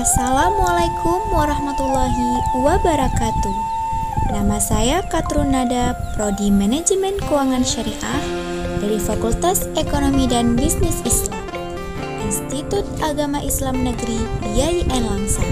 Assalamualaikum warahmatullahi wabarakatuh. Nama saya Katrunada, Prodi Manajemen Keuangan Syariah dari Fakultas Ekonomi dan Bisnis Islam, Institut Agama Islam Negeri IAIN Langsa.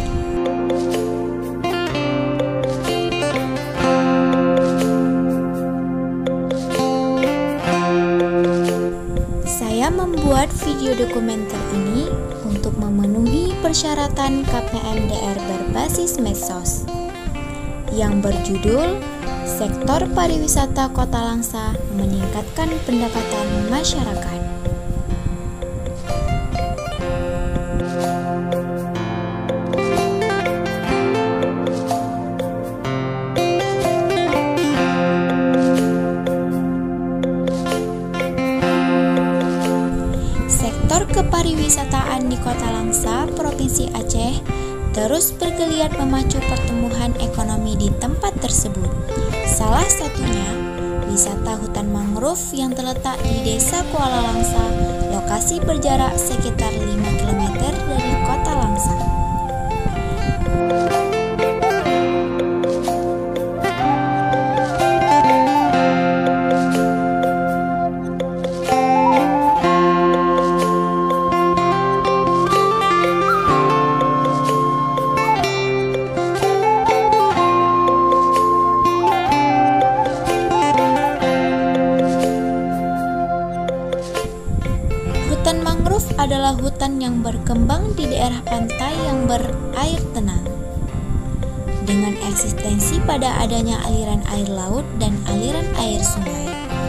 Saya membuat video dokumenter ini untuk memenuhi persyaratan KPMDR berbasis medsos yang berjudul Sektor Pariwisata Kota Langsa Meningkatkan Pendapatan Masyarakat. Sektor kepariwisataan di Kota Langsa, Provinsi Aceh, terus bergeliat memacu pertumbuhan ekonomi di tempat tersebut. Salah satunya, wisata hutan mangrove yang terletak di Desa Kuala Langsa, lokasi berjarak sekitar 5 km dari Kota Langsa. Hutan mangrove adalah hutan yang berkembang di daerah pantai yang berair tenang, dengan eksistensi pada adanya aliran air laut dan aliran air sungai.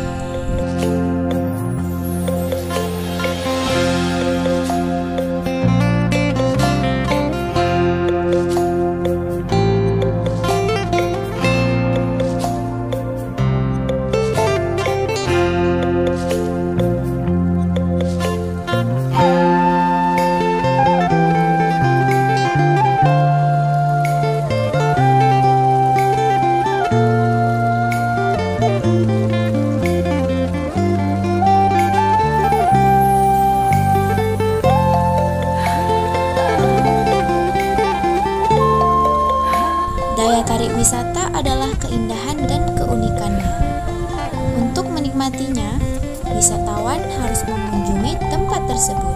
Daya tarik wisata adalah keindahan dan keunikannya. Untuk menikmatinya, wisatawan harus mengunjungi tempat tersebut.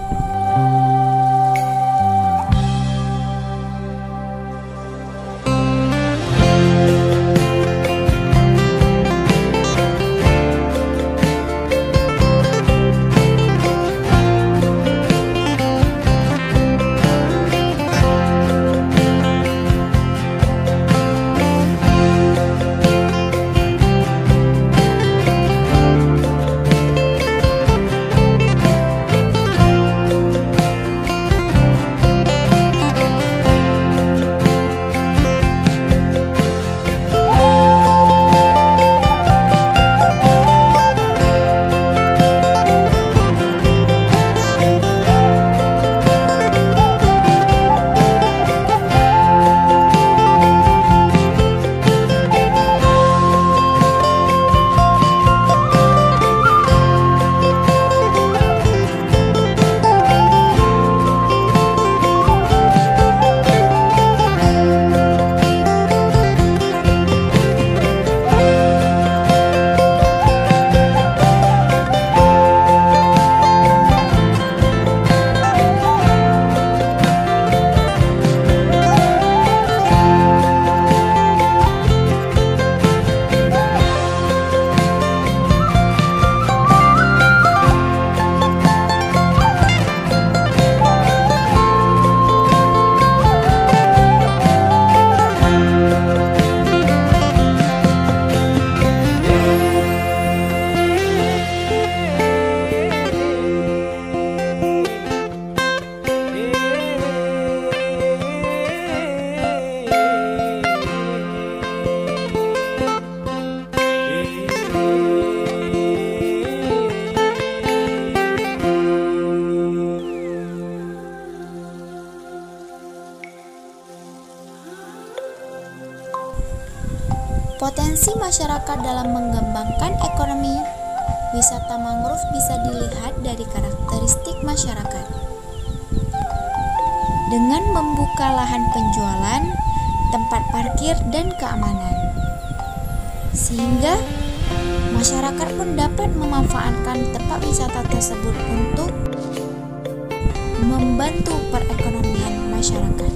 Potensi masyarakat dalam mengembangkan ekonomi wisata mangrove bisa dilihat dari karakteristik masyarakat. dengan membuka lahan penjualan, tempat parkir, dan keamanan. Sehingga masyarakat pun dapat memanfaatkan tempat wisata tersebut untuk membantu perekonomian masyarakat.